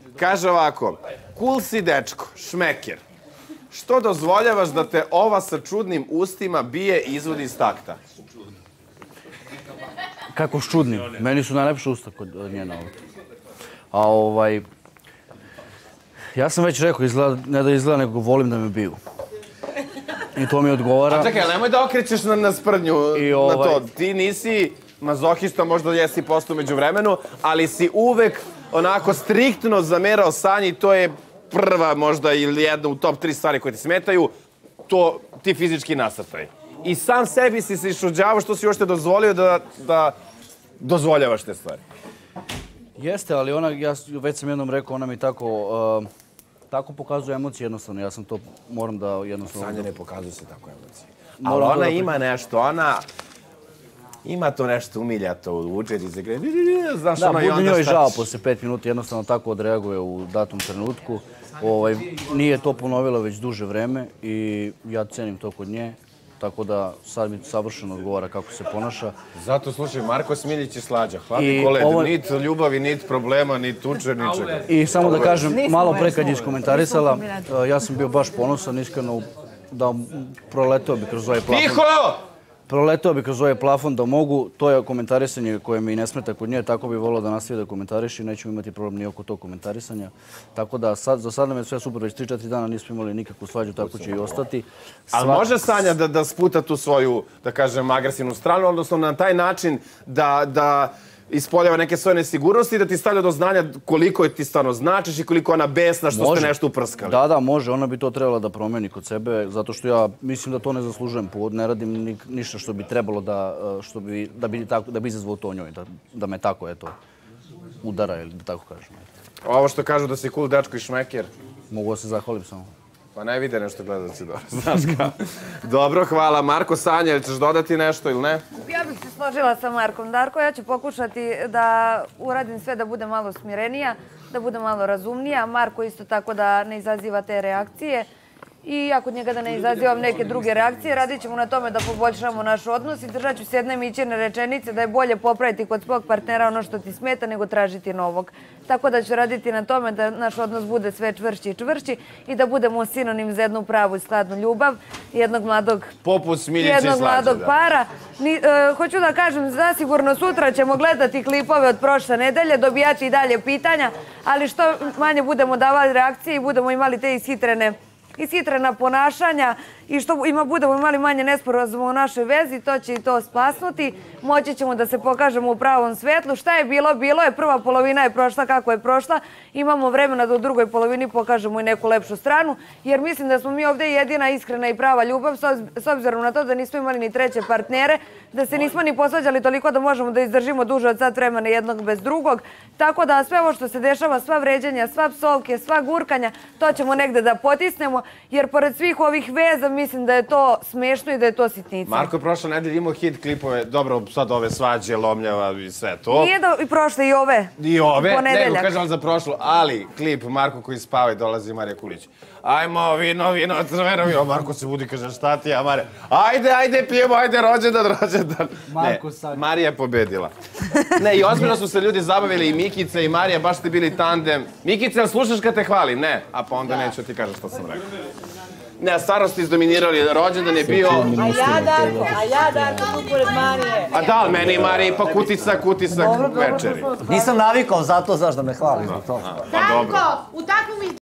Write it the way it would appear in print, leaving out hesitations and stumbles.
Kaže ovako, cool si dečko, šmeker. Što dozvoljavaš da te ova sa čudnim ustima bije i izvodi iz takta? Kako s čudnim? Meni su najlepše usta kod njena ovdje. Ja sam već rekao, ne da izgleda, nego volim da me biju. I to mi odgovara. A čekaj, nemoj da okrećeš na sprdnju na to. Ti nisi mazohista, možda jesi postao među vremenu, ali si uvek onako striktno zamerao Sanji i to je prva možda ili jedna u top 3 stvari koje ti smetaju, to ti fizički nasrtaj. I sam sebi si se išuđavao što si uopšte dozvolio da dozvoljavaš te stvari. Jeste, ali ona, ja već sam jednom rekao, ona mi tako pokazuje emocije jednostavno. Ja sam to, moram da jednostavno... Sanja ne pokazuje se tako emocije. Ali ona ima nešto, ona... Ima to nešto umiljato, uče ti se gre... Da, bude njoj žao posle 5 minuta, jednostavno tako odreaguje u datom trenutku. Nije to ponovila već duže vreme i ja cenim to kod nje. Tako da sad mi savršeno odgovara kako se ponaša. Zato, slušaj, Marko Smiljić je slađa. Hladni koled, nit ljubavi, nit problema, nit tuče, ničega. I samo da kažem, malo pre kad je iskomentarisala, ja sam bio baš ponosan, iskreno, da proletao bi kroz ovaj plafon. Tiho! Proletao bi kroz ovaj plafon da mogu. To je komentarisanje koje mi ne smeta kod nje, tako bi volio da nastavi da komentariši. Nećemo imati problem ni oko tog komentarisanja. Tako da za sad nam je sve super, već 3-4 dana nismo imali nikakvu svađu, tako će i ostati. Ali može Sanja da sputa tu svoju, da kažem, agresivnu stranu, odnosno na taj način da ispoljava neke svoje nesigurnosti i da ti stavlja do znanja koliko je ti stvarno značiš i koliko ona besna što ste nešto uprskali. Da, može. Ona bi to trebala da promeni kod sebe, zato što ja mislim da to ne zaslužujem. Ne radim ništa što bi trebalo da bi izazvao to njoj, da me tako, eto, udara ili da tako kažem. Ovo što kažu da si cool dečko i šmeker. Mogu da se zahvalim samo. Pa ne vide nešto gledalci dobro, znaš kao. Dobro, hvala. Marko, Sanja, ćeš dodati nešto ili ne? Ja bih se složila sa Markom. Darko, ja ću pokušati da uradim sve da bude malo smirenija, da bude malo razumnija. Marko isto tako da ne izaziva te reakcije. I ja kod njega da ne izazivam neke druge reakcije, radit ćemo na tome da poboljšamo naš odnos i držat ću se jedne mićene rečenice da je bolje popraviti kod svog partnera ono što ti smeta nego tražiti novog. Tako da ću raditi na tome da naš odnos bude sve čvršći i čvršći i da budemo sinonim za jednu pravu i skladnu ljubav jednog mladog para. Hoću da kažem, zasigurno sutra ćemo gledati klipove od prošle nedelje, dobijati i dalje pitanja, ali što manje budemo davali reakcije i budemo imali te ishitrena ponašanja i što budemo imali manje nesporazuma u našoj vezi, to će i to splasnuti. Moći ćemo da se pokažemo u pravom svetlu. Šta je bilo? Bilo je. Prva polovina je prošla kako je prošla. Imamo vremena da u drugoj polovini pokažemo i neku lepšu stranu, jer mislim da smo mi ovdje jedina iskrena i prava ljubav, s obzirom na to da nismo imali ni treće partnere, da se nismo ni posvađali toliko da možemo da izdržimo duže od sat vremena jednog bez drugog. Tako da sve ovo što se dešava, sva vređanja, sva psovke, sva gurkanja, to ćemo negde da potisnemo, jer pored svih ovih veza mislim da je to smešno i da je to sitnica. Marko je prošle nedelje imao hit klipove, dobro, sad ove svađe, lomljava i sve to. Nije da i prošle i ove. I ove, nego kažem za prošlu, ali klip Marko koji spava i dolazi Marija Kulić. Ajmo, vino, crveno vino. Marko se budi, kaže, šta ti ja, Marija? Ajde, pijemo, ajde, rođendan. Ne, Marija je pobedila. Ne, i ozbiljno su se ljudi zabavili, i Mikica i Marija, baš ste bili tandem. Mikica, jel slušaš kad te hvali? Ne. A pa onda neću ti kažem što sam rekao. Ne, stvarno ste izdominirali, rođendan je bio... A ja Darko, tu pored Marije. A da, meni i Mariji pa kutisak večeri. Nisam navikao zato, znaš, da me hvali. Darko, u takvom